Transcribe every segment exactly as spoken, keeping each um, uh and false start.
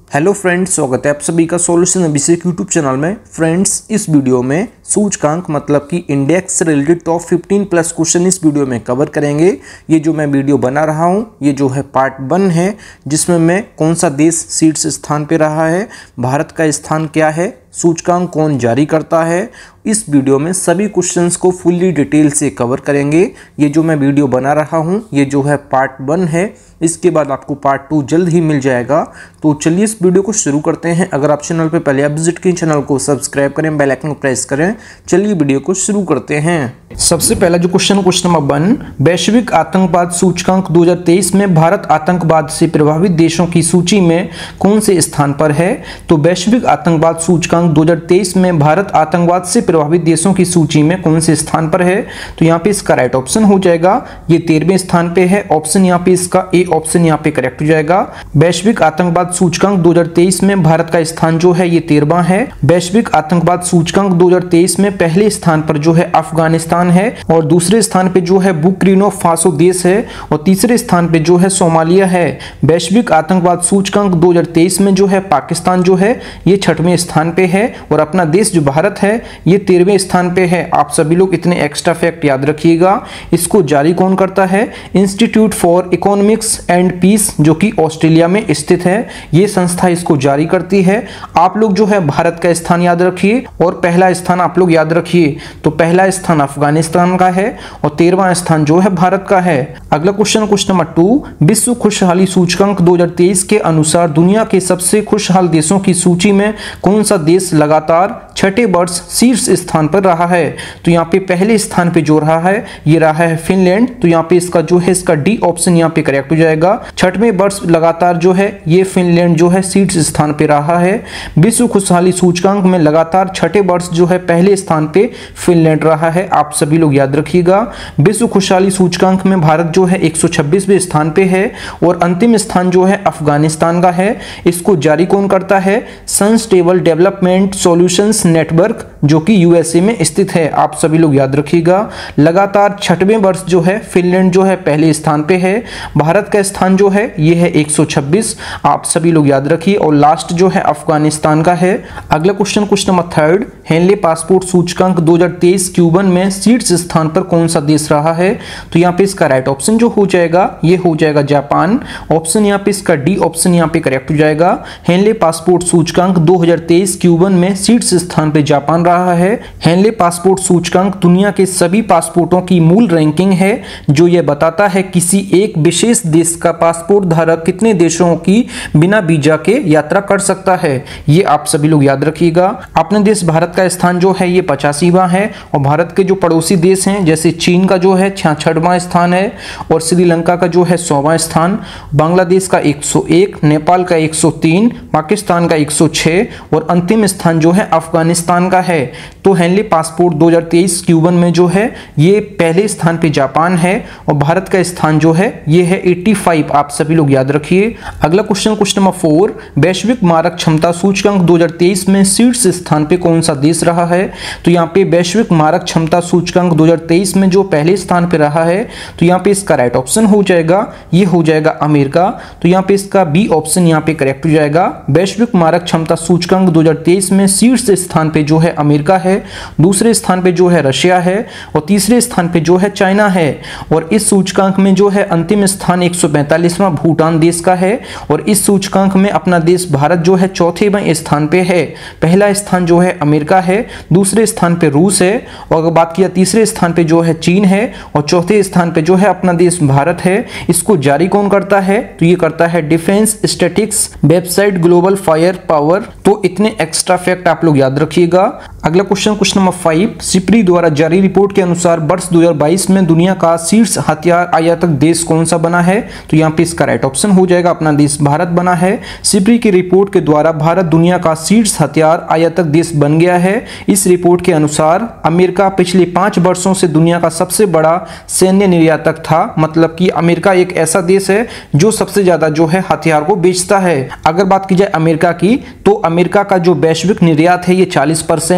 Hello friends, स्वागत है आप सभी का सॉल्यूशन अभिषेक यूट्यूब चैनल में। फ्रेंड्स, इस वीडियो में सूचकांक मतलब कि इंडेक्स से रिलेटेड टॉप पंद्रह प्लस क्वेश्चन इस वीडियो में कवर करेंगे। ये जो मैं वीडियो बना रहा हूँ ये जो है पार्ट वन है, जिसमें मैं कौन सा देश शीर्ष स्थान पे रहा है, भारत का स्थान क्या है, सूचकांक कौन जारी करता है, इस वीडियो में सभी क्वेश्चंस को फुल्ली डिटेल से कवर करेंगे। ये जो मैं वीडियो बना रहा हूँ ये जो है पार्ट वन है, इसके बाद आपको पार्ट टू जल्द ही मिल जाएगा। तो चलिए इस वीडियो को शुरू करते हैं। अगर आप चैनल पे पहले आप विजिट किए, चैनल को सब्सक्राइब करें, बेल आइकन को प्रेस करें। चलिए वीडियो को शुरू करते हैं। सबसे पहला जो क्वेश्चन क्वेश्चन नंबर वन, वैश्विक आतंकवाद सूचकांक दो हज़ार तेईस में भारत आतंकवाद से प्रभावित देशों की सूची में कौन से स्थान पर है? तो वैश्विक आतंकवाद सूचकांक दो हज़ार तेईस में भारत आतंकवाद से प्रभावित देशों की सूची में कौन से स्थान पर है? तो यहाँ पे इसका राइट ऑप्शन हो जाएगा ये तेरहवें स्थान पे है। ऑप्शन यहाँ पे इसका ए ऑप्शन यहाँ पे करेक्ट हो जाएगा। वैश्विक आतंकवाद सूचकांक दो हज़ार तेईस में भारत का स्थान जो है ये तेरहवां है। वैश्विक आतंकवाद सूचकांक दो हज़ार तेईस में पहले स्थान पर जो है अफगानिस्तान है, और दूसरे स्थान पे जो है बुर्किना फासो देश है, और तीसरे स्थान पे जो है सोमालिया है। वैश्विक आतंकवाद सूचकांक दो हज़ार तेईस में जो है पाकिस्तान जो है ये छठवें स्थान पे है, और अपना देश जो भारत है ये तेरहवें स्थान पे है। आप सभी लोग इतने एक्स्ट्रा फैक्ट याद रखिएगा। इसको जारी कौन करता है? Institute for economics and peace, जो कि ऑस्ट्रेलिया में स्थित है, ये संस्था इसको जारी करती है। आप लोग जो है भारत का स्थान याद रखिए और पहला स्थान आप लोग याद रखिए। तो पहला स्थान अफगानिस्तान का है और तेरहवां स्थान जो है भारत का है। अगला क्वेश्चन क्वेश्चन नंबर टू, विश्व खुशहाली सूचकांक दो हज़ार तेईस के अनुसार दुनिया के सबसे खुशहाल देशों की सूची में कौन सा देश लगातार छठे वर्ष शीर्ष स्थान पर रहा है? तो यहाँ पे पहले स्थान पे जो रहा है ये रहा है फिनलैंड। तो यहाँ पे इसका जो है इसका डी ऑप्शन यहाँ पे करेक्ट हो जाएगा। छठवें वर्ष लगातार जो है ये फिनलैंड जो है शीर्ष स्थान पे रहा है। विश्व खुशहाली सूचकांक में लगातार छठे वर्ष जो है पहले स्थान पे फिनलैंड रहा है। आप सभी लोग याद रखिएगा। विश्व खुशहाली सूचकांक में भारत जो है एक सौ छब्बीसवें स्थान पे है, और अंतिम स्थान जो है अफगानिस्तान का है। इसको जारी कौन करता है? सस्टेनेबल डेवलपमेंट सॉल्यूशंस नेटवर्क, जो कि यूएसए में स्थित है। आप सभी लोग याद रखिएगा। लगातार छठवें वर्ष जो है फिनलैंड जो है पहले स्थान पे है। भारत का स्थान जो है ये है एक सौ छब्बीस। आप सभी लोग याद रखिए। और लास्ट जो है अफगानिस्तान का है। अगला question question number third, Henley passport सूचकांक दो हज़ार तेईस क्यूबन में शीर्ष स्थान पर कौन सा देश रहा है? तो यहाँ पे इसका राइट ऑप्शन जो हो जाएगा ये हो जाएगा जापान। ऑप्शन यहाँ पे इसका डी ऑप्शन यहाँ पे करेक्ट हो जाएगा। हेनले पासपोर्ट सूचकांक दो हज़ार तेईस क्यूबन में शीर्ष स्थान पे जापान रहा है। हेनले पासपोर्ट सूचकांक दुनिया के सभी पासपोर्टों की मूल रैंकिंग है, जो ये बताता है किसी एक विशेष देश का पासपोर्ट धारक कितने देशों की बिना वीजा के यात्रा कर सकता है। ये आप सभी लोग याद रखिएगा। अपने देश भारत का स्थान जो है ये पचासीवां है, और भारत के जो पड़ोसी देश हैं जैसे चीन का जो है छियासठवां स्थान है, और श्रीलंका का जो है सौवां स्थान, बांग्लादेश का एक सौ एक, नेपाल का एक सौ तीन, पाकिस्तान का एक सौ छह, और अंतिम स्थान जो है अफगानिस्तान का है। तो हेनले पासपोर्ट दो हज़ार तेईस क्यूबन में जो है ये पहले स्थान पे जापान है, और भारत का स्थान जो है ये है पचासी। आप सभी लोग याद रखिए। अगला क्वेश्चन क्वेश्चन नंबर फोर, वैश्विक मारक क्षमता सूचकांक दो हज़ार तेईस में शीर्ष स्थान पे कौन सा देश रहा है? तो यहाँ पे वैश्विक मारक क्षमता सूचकांक दो हज़ार तेईस में जो पहले स्थान पे रहा है, तो यहाँ पे इसका राइट ऑप्शन हो जाएगा ये हो जाएगा अमेरिका। तो यहाँ पे इसका बी ऑप्शन यहाँ पे करेक्ट हो जाएगा। वैश्विक मारक क्षमता सूचकांक दो हज़ार तेईस में शीर्ष स्थान पे जो है अमेरिका है, दूसरे स्थान पे जो है रशिया है, और तीसरे स्थान पे जो है चाइना है। और इस सूचकांक में जो है अंतिम स्थान एक सौ पैंतालीसवां भूटान देश का है, और इस सूचकांक में अपना देश भारत जो है चौथेवें स्थान पे है। पहला स्थान जो है अमेरिका है, दूसरे स्थान पे रूस है, और अगर बात किया तीसरे स्थान पे जो है चीन है, और चौथे स्थान पे जो है अपना देश भारत है। इसको जारी कौन करता है? तो ये करता है defence statics website global firepower. तो इतने एक्स्ट्रा फैक्ट आप लोग याद रखिएगा। अगला question question number five, SIPRI द्वारा जारी रिपोर्ट के अनुसार वर्ष दो हज़ार बाईस में दुनिया का शीर्ष हथियार आयातक देश कौन सा बना है? तो यहाँ पे इसका राइट ऑप्शन हो जाएगा अपना देश भारत बना है। सिप्री की रिपोर्ट के द्वारा भारत दुनिया का शीर्ष हथियार आयातक देश बन गया है। इस रिपोर्ट के अनुसार अमेरिका पिछले पांच वर्षों से दुनिया का सबसे बड़ा सैन्य निर्यातक था। मतलब कि अमेरिका एक ऐसा देश है जो सबसे ज्यादा जो है हथियार को बेचता है। अगर बात की जाए अमेरिका की, तो अमेरिका का जो वैश्विक निर्यात है ये चालीस परसेंट है,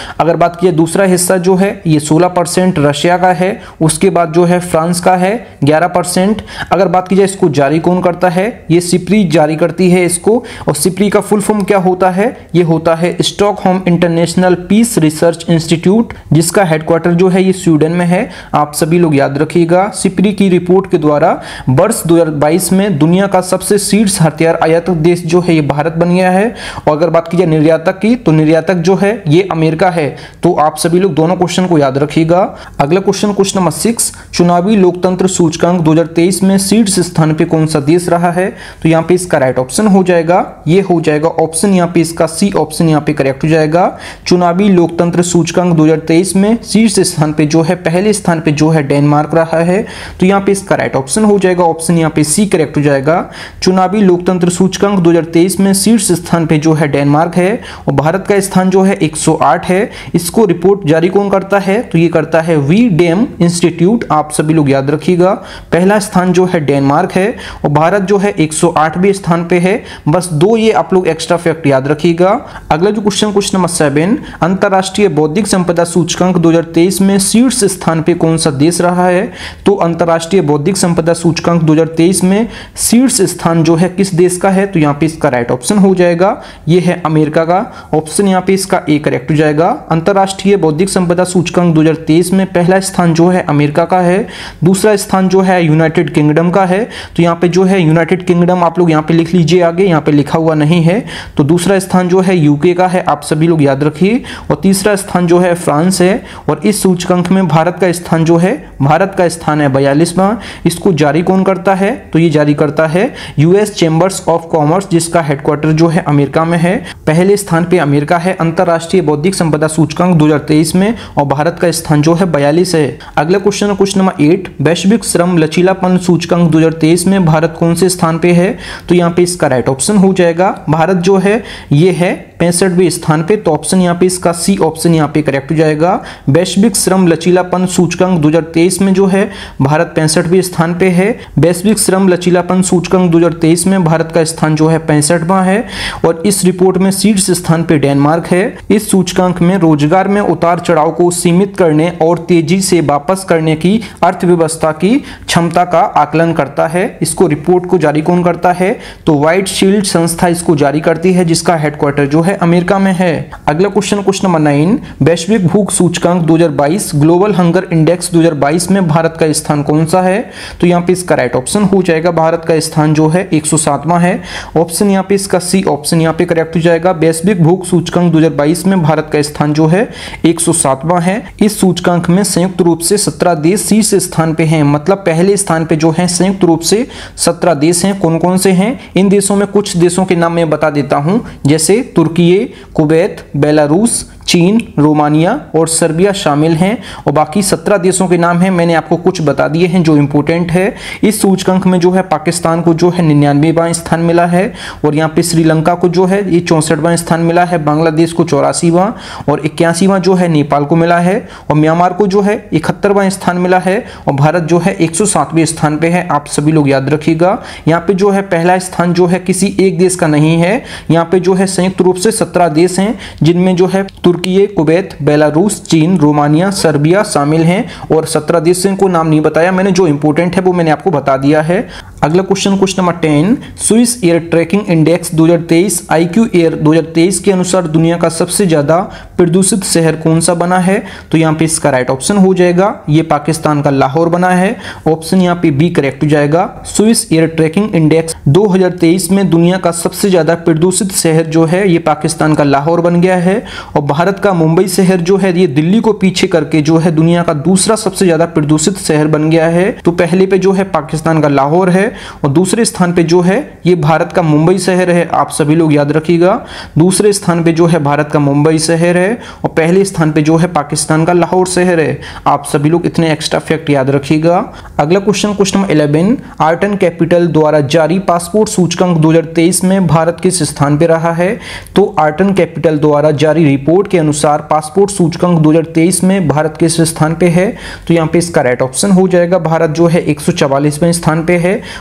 अगर बात की दूसरा हिस्सा जो है ये सोलह परसेंट रशिया का है, उसके बाद जो है फ्रांस का है ग्यारह परसेंट। अगर बात की जाए इसको जारी कौन करता है, ये सिप्री जारी करती है इसको, और सिप्री का फुल फॉर्म क्या होता है, ये होता है Stockholm international peace research institute, जिसका हेडक्वार्टर जो है ये स्वीडन में है। आप सभी लोग याद रखिएगा। सिप्री की रिपोर्ट के द्वारा वर्ष दो हज़ार बाईस में दुनिया का सबसे शीर्ष हथियार आयातक देश जो है ये भारत बन गया है। और अगर बात की जाए निर्यातक की, तो निर्यातक जो है ये अमेरिका है। तो आप सभी लोग दोनों क्वेश्चन को याद रखिएगा। अगला क्वेश्चन क्वेश्चन नंबर सिक्स, चुनावी लोकतंत्र सूचकांक दो हज़ार तेईस में शीर्ष स्थान पे कौन सा देश रहा है। तो यहाँ पे इसका राइट ऑप्शन हो जाएगा, ये हो जाएगा ऑप्शन यहाँ पे इसका सी ऑप्शन यहाँ पे करेक्ट हो जाएगा। चुनावी लोकतंत्र सूचकांक दो हज़ार तेईस में शीर्ष स्थान पे जो है पहले स्थान पे जो है डेनमार्क रहा है। तो यहाँ पे इसका राइट ऑप्शन हो जाएगा ऑप्शन यहाँ पे सी करेक्ट हो जाएगा। चुनावी लोकतंत्र सूचकांक दो हज़ार तेईस में शीर्ष स्थान पे जो है डेनमार्क है, और भारत का स्थान जो है एक सौ आठ है। इसको रिपोर्ट जारी कौन करता है, तो ये करता है वी डेम इंस्टीट्यूट। आप सभी लोग याद रखिएगा, पहला स्थान जो है डेनमार्क है और भारत जो है एक सौ आठवें स्थान पे है। बस दो ये आप लोग एक्स्ट्रा फैक्ट याद रखिएगा। अगला जो क्वेश्चन क्वेश्चन नंबर सेवन, अंतरराष्ट्रीय बौद्धिक संपदा सूचकांक दो हज़ार तेईस में शीर्ष स्थान पे कौन सा देश रहा है। तो अंतरराष्ट्रीय बौद्धिक संपदा सूचकांक दो हज़ार तेईस में शीर्ष स्थान जो है किस देश का है, तो यहाँ पे इसका राइट ऑप्शन हो जाएगा, ये है अमेरिका का। ऑप्शन यहाँ पे इसका ए करेक्ट हो जाएगा। अंतरराष्ट्रीय बौद्धिक संपदा सूचकांक दो हज़ार तेईस में पहला स्थान जो है अमेरिका का है, दूसरा स्थान जो है यूनाइटेड किंगडम का है। तो यहाँ पे जो है यूनाइटेड किंगडम आप लोग यहाँ पे लिख लीजिए, आगे यहाँ पे लिखा हुआ नहीं है। तो दूसरा स्थान जो है यूके का है, आप सभी लोग याद रखिए, और तीसरा स्थान जो है फ्रांस है। और इस सूचकांक में भारत का स्थान जो है, भारत का स्थान है बयालीसवां। इसको जारी कौन करता है, तो ये जारी करता है यूएस चैम्बर्स ऑफ कॉमर्स, जिसका हेडक्वार्टर जो है अमेरिका में है। पहले स्थान पे अमेरिका है अंतरराष्ट्रीय बौद्धिक संपदा सूचकांक दो हज़ार तेईस में, और भारत का स्थान जो है बयालीस है। अगला क्वेश्चन क्वेश्चन नंबर एट, वैश्विक श्रम लचीलापन सूचकांक दो हज़ार तेईस में भारत कौन से स्थान पे है। तो यहाँ पे इसका राइट ऑप्शन हो जाएगा, भारत जो है ये है पैंसठवें स्थान पे। तो ऑप्शन यहाँ पे इसका सी ऑप्शन यहाँ पे करेक्ट हो जाएगा। वैश्विक श्रम लचीलापन सूचकांक दो हज़ार तेईस में जो है भारत पैंसठवें स्थान पे है। वैश्विक श्रम लचीलापन सूचकांक दो हज़ार तेईस में भारत का स्थान जो है पैंसठवां है, और इस रिपोर्ट में शीर्ष स्थान पे डेनमार्क है। इस सूचकांक में रोजगार में उतार चढ़ाव को सीमित करने और तेजी से वापस करने की अर्थव्यवस्था की क्षमता का आकलन करता है। इसको रिपोर्ट को जारी कौन करता है, तो व्हाइट शील्ड संस्था इसको जारी करती है, जिसका हेडक्वार्टर जो है अमेरिका में है। अगला क्वेश्चन क्वेश्चन नंबर नाइन, वैश्विक भूख सूचकांक दो हज़ार बाईस ग्लोबल हंगर इंडेक्स दो हज़ार बाईस में भारत का स्थान कौन सा है। तो यहाँ पे इसका राइट ऑप्शन हो जाएगा, भारत का स्थान जो है एक सौ सातवां है। ऑप्शन यहाँ पे इसका सी ऑप्शन यहाँ पे करेक्ट हो जाएगा। वैश्विक भूख सूचकांक दो हज़ार बाईस में भारत का स्थान जो है एक सौ सातवां है। इस सूचकांक में संयुक्त रूप से सत्रह देश शीर्ष स्थान पे हैं, मतलब पहले स्थान पे जो है संयुक्त रूप से सत्रह देश हैं। कौन कौन से हैं, इन देशों में कुछ देशों के नाम मैं बता देता हूं, जैसे तुर्की, कुवैत, बेलारूस, चीन, रोमानिया और सर्बिया शामिल हैं। और बाकी सत्रह देशों के नाम हैं, मैंने आपको कुछ बता दिए हैं जो इंपोर्टेंट है। इस सूचकांक में जो है पाकिस्तान को जो है निन्यानवेवां स्थान मिला है, और यहाँ पे श्रीलंका को जो है ये चौसठवां स्थान मिला है, बांग्लादेश को चौरासीवां और इक्यासीवां जो है नेपाल को मिला है, और म्यांमार को जो है इकहत्तरवां स्थान मिला है, और भारत जो है एक सौ सातवें स्थान पे है। आप सभी लोग याद रखिएगा, यहाँ पे जो है पहला स्थान जो है किसी एक देश का नहीं है, यहाँ पे जो है संयुक्त रूप से सत्रह देश हैं, जिनमें जो है तुर्की, कुवैत, बेलारूस, चीन, रोमानिया, सर्बिया शामिल हैं। और सत्रह देशों को नाम नहीं बताया मैंने, जो इंपोर्टेंट है वो मैंने आपको बता दिया है। अगला question question number ten, Swiss air tracking index दो हज़ार तेईस आईक्यू एयर दो हज़ार तेईस के अनुसार दुनिया का सबसे ज्यादा प्रदूषित शहर कौन सा बना है। तो यहाँ पे इसका राइट ऑप्शन हो जाएगा, ये पाकिस्तान का लाहौर बना है। ऑप्शन यहाँ पे बी करेक्ट हो जाएगा। स्विस एयर ट्रैकिंग इंडेक्स दो हज़ार तेईस में दुनिया का सबसे ज्यादा प्रदूषित शहर जो है ये पाकिस्तान का लाहौर बन गया है, और भारत का मुंबई शहर जो है ये दिल्ली को पीछे करके जो है दुनिया का दूसरा सबसे ज्यादा प्रदूषित शहर बन गया है। तो पहले पे जो है पाकिस्तान का लाहौर है, और दूसरे स्थान पे जो है ये भारत का मुंबई शहर है। आप सभी लोग याद रखिएगा, दूसरे स्थान पे जो है भारत का मुंबई शहर है, और पहले स्थान पे जो है पाकिस्तान का लाहौर शहर है। आप सभी लोग इतने एक्स्ट्रा फैक्ट याद रखिएगा। अगला question question number eleven, Arton capital द्वारा जारी पासपोर्ट सूचकांक दो हज़ार तेईस में भारत किस स्थान पे रहा है। तो आर्टन कैपिटल द्वारा जारी रिपोर्ट के अनुसार पासपोर्ट सूचकांक दो हज़ार तेईस में भारत किस स्थान पे है। तो यहाँ पे इसका राइट ऑप्शन हो जाएगा, भारत जो है एक सौ चवालीसवें स्थान पे है।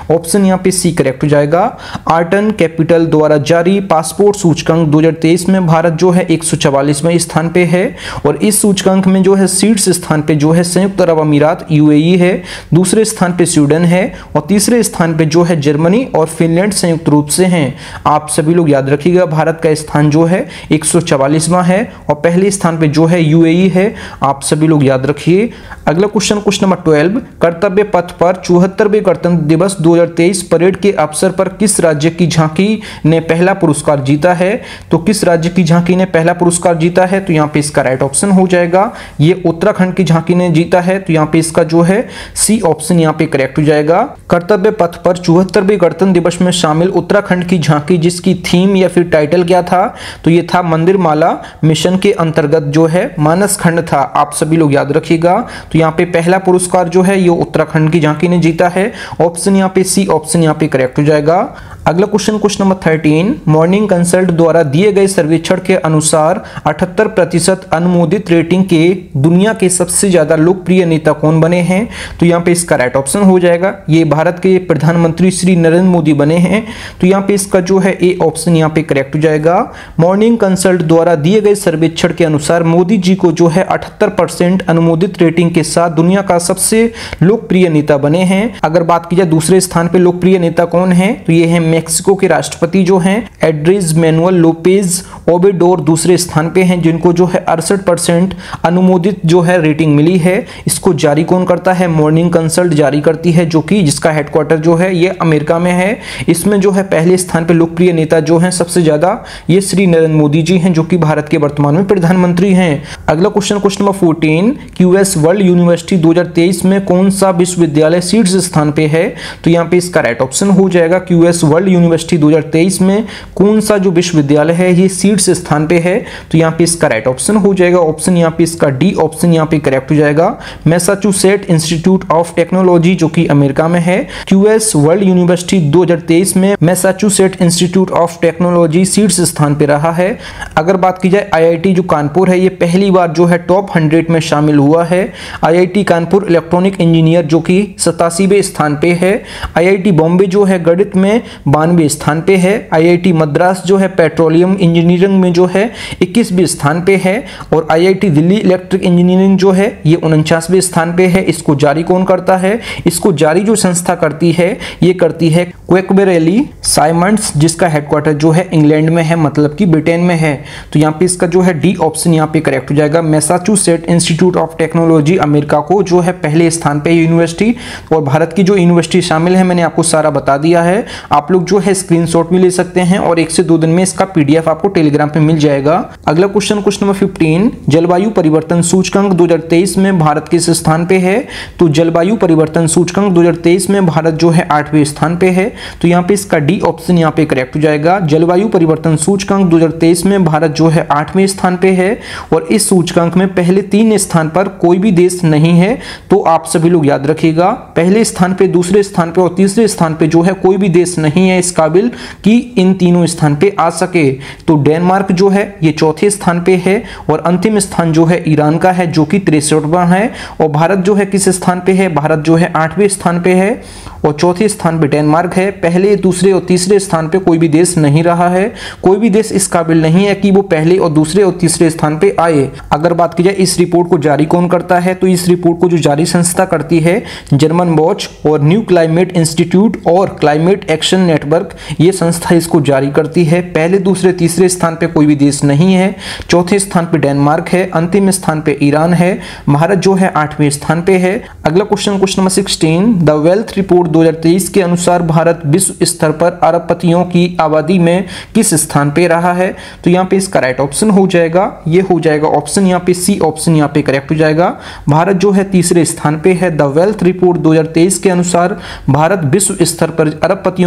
ऑप्शन यहाँ पे सी करेक्ट हो जाएगा। आर्टन कैपिटल द्वारा जारी पासपोर्ट सूचकांक दो हज़ार तेईस में भारत जो है एक सौ चवालीसवें स्थान पे है और इस सूचकांक में जो है शीर्ष स्थान पे जो है संयुक्त अरब अमीरात यूएई है, दूसरे स्थान पे स्वीडन है और तीसरे स्थान पे जो है जर्मनी और फिनलैंड संयुक्त रूप से हैं। आप सभी लोग याद रखिएगा भारत का स्थान जो है एक सौ चवालीसवां है और पहले स्थान पे जो है यूएई है। आप सभी लोग याद रखिए। अगला क्वेश्चन क्वेश्चन नंबर ट्वेल्व, कर्तव्य पथ पर चौहत्तरवें गणतंत्र दिवस दो हज़ार तेईस परेड के अवसर पर किस राज्य की झांकी ने पहला पुरस्कार जीता है? तो किस राज्य की झांकी ने पहला पुरस्कार जीता है? तो यहाँ पे इसका राइट ऑप्शन हो जाएगा ये उत्तराखंड की झांकी ने जीता है। तो यहाँ पे इसका जो है सी ऑप्शन यहाँ पे करेक्ट हो जाएगा। कर्तव्य पथ पर चौहत्तरवें गणतंत्र दिवस में शामिल उत्तराखंड की झांकी जिसकी थीम या फिर टाइटल क्या था? तो ये था मंदिर माला मिशन के अंतर्गत जो है मानस खंड था। आप सभी लोग याद रखिएगा। तो यहाँ पे पहला पुरस्कार जो है ये उत्तराखंड की झांकी ने जीता है। ऑप्शन यहाँ पे सी ऑप्शन यहाँ पे करेक्ट हो जाएगा। अगला question question number thirteen, Morning Consult द्वारा दिए गए सर्वेक्षण के अनुसार अठहत्तर प्रतिशत अनुमोदित रेटिंग के दुनिया के सबसे ज्यादा लोकप्रिय नेता कौन बने हैं? तो यहाँ पे इसका राइट ऑप्शन हो जाएगा ये भारत के प्रधानमंत्री श्री नरेंद्र मोदी बने हैं। तो यहाँ पे इसका जो है ए ऑप्शन यहाँ पे करेक्ट हो जाएगा। मॉर्निंग कंसल्ट द्वारा दिए गए सर्वेक्षण के अनुसार मोदी जी को जो है अठहत्तर परसेंट अनुमोदित रेटिंग के साथ दुनिया का सबसे लोकप्रिय नेता बने हैं। अगर बात की जाए दूसरे स्थान पे लोकप्रिय नेता कौन है? तो ये है मेक्सिको के राष्ट्रपति जो हैं एड्रेस मैनुअल लोपेज ओबेडोर दूसरे स्थान पे हैं जिनको जो है अड़सठ परसेंट अनुमोदित जो है रेटिंग मिली है। इसको जारी कौन करता है? मॉर्निंग कंसल्ट जारी करती है जो कि जिसका हेडक्वार्टर जो है ये अमेरिका में है। इसमें जो है पहले स्थान पे लोकप्रिय नेता जो हैं सबसे ज्यादा ये श्री नरेंद्र मोदी जी हैं जो कि भारत के वर्तमान में प्रधानमंत्री हैं। अगला question question number fourteen, QS world university दो हज़ार तेईस में कौन सा विश्वविद्यालय शीर्ष स्थान पे है? तो यहाँ पे इसका राइट ऑप्शन हो जाएगा क्यूएस वर्ल्ड यूनिवर्सिटी दो हज़ार तेईस में कौन सा जो विश्वविद्यालय है ये शीर्ष स्थान पे है? तो यहाँ पे इसका राइट ऑप्शन हो जाएगा ऑप्शन यहाँ पे इसका डी ऑप्शन यहाँ पे करेक्ट हो जाएगा। मैसाचुसेट्स इंस्टीट्यूट ऑफ टेक्नोलॉजी जो कि अमेरिका में है। क्यूएस वर्ल्ड यूनिवर्सिटी दो हज़ार तेईस में मैसाचुसेट्स इंस्टीट्यूट ऑफ टेक्नोलॉजी शीर्ष स्थान पे रहा है। अगर बात की जाए आईआईटी जो कानपुर है ये पहली बार जो है टॉप हंड्रेड में शामिल हुआ है। आईआईटी कानपुर इलेक्ट्रॉनिक इंजीनियर जो कि सतासीवें स्थान पे है। आईआईटी बॉम्बे जो है गणित में बानवे स्थान पे है। आईआईटी मद्रास जो है पेट्रोलियम इंजीनियरिंग में जो है इक्कीसवें स्थान पे है और आईआईटी दिल्ली इलेक्ट्रिक इंजीनियरिंग जो है ये उनचासवें स्थान पे है। इसको जारी कौन करता है? इसको जारी जो संस्था करती है ये करती है क्वेकबेरेली साइमंड्स जिसका हेडक्वार्टर जो है इंग्लैंड में है मतलब कि ब्रिटेन में है। तो यहाँ पे इसका जो है डी ऑप्शन यहाँ पे करेक्ट हो जाएगा। Massachusetts institute of technology America को जो है पहले स्थान पे यूनिवर्सिटी और भारत की जो यूनिवर्सिटी शामिल है मैंने आपको सारा बता दिया है। आप लोग जो है स्क्रीनशॉट भी ले सकते हैं और एक से दो दिन में इसका पीडीएफ आपको टेलीग्राम पे मिल जाएगा। अगला क्वेश्चन क्वेश्चन नंबर फिफ्टीन, जलवायु परिवर्तन सूचकांक दो हज़ार तेईस में भारत किस स्थान पे है? तो जलवायु परिवर्तन सूचकांक दो हज़ार तेईस में भारत जो है आठवें स्थान पे है। तो यहाँ पे इसका डी ऑप्शन यहाँ पे करेक्ट हो जाएगा। जलवायु परिवर्तन सूचकांक दो हज़ार तेईस में भारत जो है आठवें स्थान पे है और इस सूचकांक में पहले तीन स्थान पर कोई भी देश नहीं है। तो आप सभी लोग याद रखिएगा पहले स्थान पे, दूसरे स्थान पे और तीसरे स्थान पे जो है कोई भी देश नहीं है इस काबिल कि इन तीनों स्थान पे आ सके। तो डेनमार्क जो है ये चौथे स्थान पे है और अंतिम स्थान जो है ईरान का है जो कि तिरसठवां है और भारत जो है किस स्थान पे है? भारत जो है आठवें स्थान पे है और चौथे स्थान पे डेनमार्क है। पहले, दूसरे और तीसरे स्थान पे कोई भी देश नहीं रहा है। कोई भी देश इस काबिल नहीं है कि वो पहले और दूसरे और तीसरे स्थान पे आए। अगर बात की जाए इस रिपोर्ट को जारी कौन करता है? तो इस रिपोर्ट को जो जारी संस्था करती है जर्मन वॉच और न्यू क्लाइमेट इंस्टीट्यूट और क्लाइमेट एक्शन नेटवर्क ये संस्था इसको जारी करती है। पहले, दूसरे, तीसरे स्थान पे कोई भी देश नहीं है। चौथे स्थान पे डेनमार्क है, अंतिम स्थान पे ईरान है। भारत जो है आठवें स्थान पे है। अगला question question number sixteen, the wealth report दो हज़ार तेईस के अनुसार भारत विश्व स्तर पर अरबपतियों की आबादी में किस स्थान पे रहा है? तो यहाँ पे इसका राइट ऑप्शन हो जाएगा, ये हो जाएगा ऑप्शन यहाँ पे सी ऑप्शन यहाँ पे करेक्ट हो जाएगा। भारत जो है तीसरे स्थान पे है। द वेल्थ रिपोर्ट दो हज़ार तेईस के अनुसार भारत विश्व स्तर पर अरबपतियों की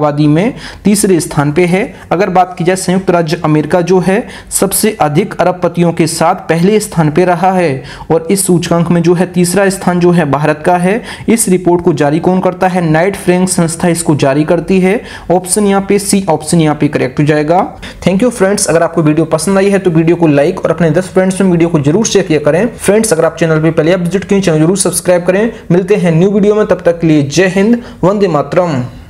आबादी में तीसरे स्थान पे है। अगर बात की जाए संयुक्त राज्य अमेरिका जो है सबसे अधिक अरबपतियों के साथ पहले स्थान पे रहा है और इस सूचकांक में जो है तीसरा स्थान जो है भारत का है। इस रिपोर्ट को जारी कौन करता है? नाइट फ्रैंक संस्था इसको जारी करती है। ऑप्शन यहाँ पे सी ऑप्शन यहाँ पे करेक्ट हो जाएगा। थैंक यू फ्रेंड्स, अगर आपको वीडियो पसंद आई है तो वीडियो को लाइक और अपने दस फ्रेंड्स में वीडियो को जरूर शेयर किया करें। फ्रेंड्स, अगर आप चैनल पे पहले आप विजिट किए चैनल जरूर सब्सक्राइब करें। मिलते हैं न्यू वीडियो में, तब तक के लिए जय हिंद, वंदे मातरम।